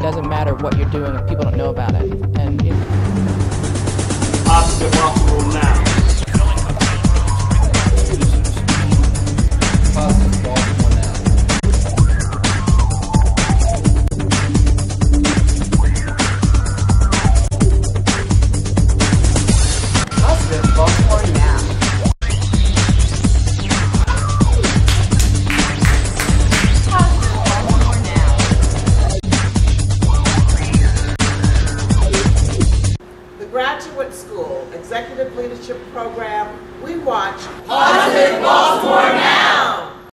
doesn't matter what you're doing if people don't know about it. And Opposite, we're off the rule now.